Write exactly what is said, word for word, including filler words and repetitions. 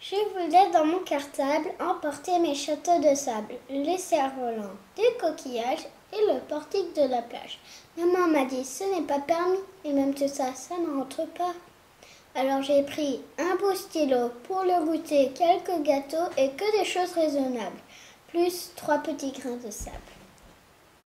Je voulais dans mon cartable emporter mes châteaux de sable, les cerfs-volants, des coquillages et le portique de la plage. Maman m'a dit ce n'est pas permis et même tout ça, ça ne rentre pas. Alors j'ai pris un beau stylo pour le goûter, quelques gâteaux et que des choses raisonnables, plus trois petits grains de sable.